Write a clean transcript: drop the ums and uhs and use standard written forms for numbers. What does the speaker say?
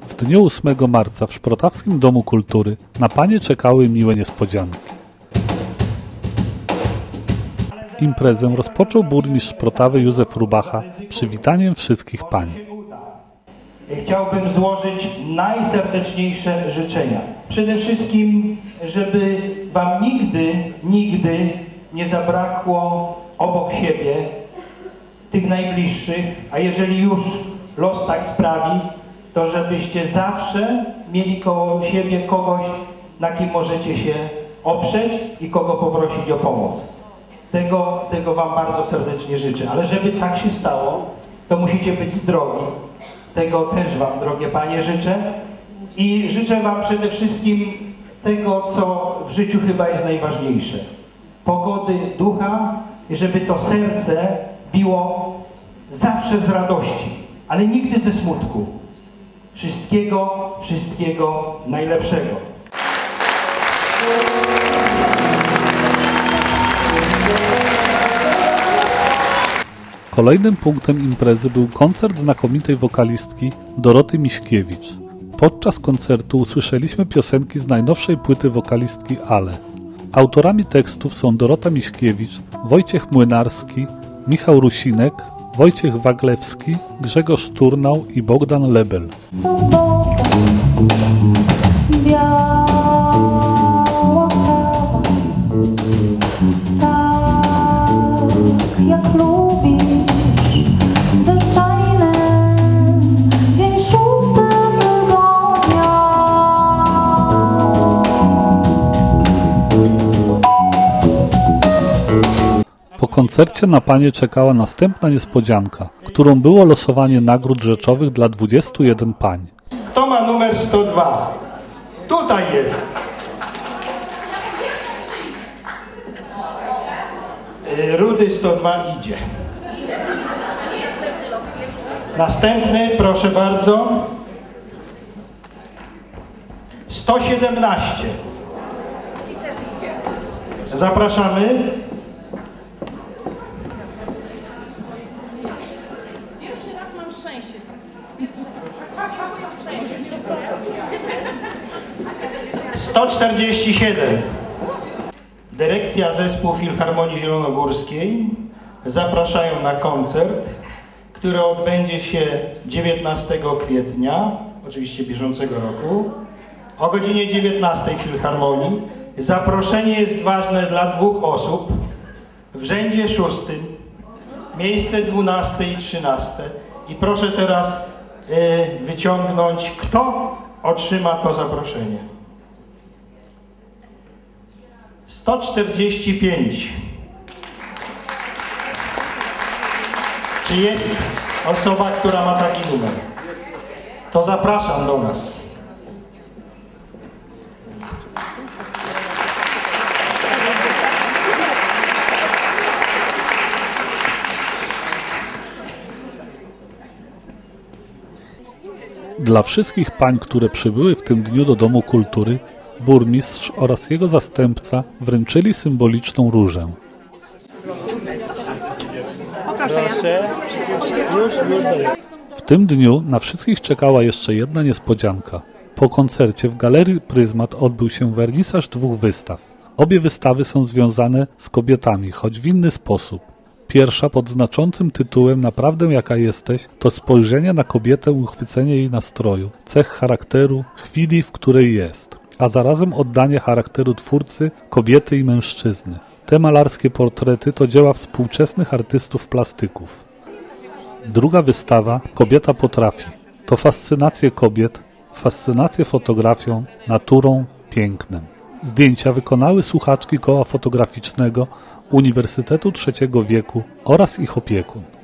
W dniu 8 marca w Szprotawskim Domu Kultury na panie czekały miłe niespodzianki. Imprezę rozpoczął burmistrz Szprotawy Józef Rubacha przywitaniem wszystkich pań. Chciałbym złożyć najserdeczniejsze życzenia. Przede wszystkim, żeby wam nigdy nie zabrakło obok siebie tych najbliższych, a jeżeli już los tak sprawi, to żebyście zawsze mieli koło siebie kogoś, na kim możecie się oprzeć i kogo poprosić o pomoc. Tego wam bardzo serdecznie życzę. Ale żeby tak się stało, to musicie być zdrowi. Tego też wam, drogie panie, życzę. I życzę wam przede wszystkim tego, co w życiu chyba jest najważniejsze. Pogody ducha i żeby to serce biło zawsze z radości, ale nigdy ze smutku. Wszystkiego najlepszego. Kolejnym punktem imprezy był koncert znakomitej wokalistki Doroty Miśkiewicz. Podczas koncertu usłyszeliśmy piosenki z najnowszej płyty wokalistki Ale. Autorami tekstów są Dorota Miśkiewicz, Wojciech Młynarski, Michał Rusinek, Wojciech Waglewski, Grzegorz Turnał i Bogdan Lebel. Jak lubisz, zwyczajny dzień 6 tygodnia. Po koncercie na panie czekała następna niespodzianka, którą było losowanie nagród rzeczowych dla 21 pań. Kto ma numer 102? Tutaj jest. Rudy 102 idzie. Następny, proszę bardzo. 117. Zapraszamy. Pierwszy raz mam szczęście. 147. Dyrekcja Zespół Filharmonii Zielonogórskiej zapraszają na koncert, który odbędzie się 19 kwietnia, oczywiście bieżącego roku, o godzinie 19 w Filharmonii. Zaproszenie jest ważne dla 2 osób w rzędzie 6, miejsce 12 i 13. I proszę teraz wyciągnąć, kto otrzyma to zaproszenie. 145. Czy jest osoba, która ma taki numer? To zapraszam do nas. Dla wszystkich pań, które przybyły w tym dniu do Domu Kultury, burmistrz oraz jego zastępca wręczyli symboliczną różę. W tym dniu na wszystkich czekała jeszcze jedna niespodzianka. Po koncercie w Galerii Pryzmat odbył się wernisaż 2 wystaw. Obie wystawy są związane z kobietami, choć w inny sposób. Pierwsza pod znaczącym tytułem Naprawdę jaka jesteś to spojrzenie na kobietę, uchwycenie jej nastroju, cech charakteru, chwili, w której jest, a zarazem oddanie charakteru twórcy, kobiety i mężczyzny. Te malarskie portrety to dzieła współczesnych artystów plastyków. Druga wystawa Kobieta potrafi. To fascynacje kobiet, fascynacje fotografią, naturą, pięknem. Zdjęcia wykonały słuchaczki koła fotograficznego Uniwersytetu III wieku oraz ich opiekun.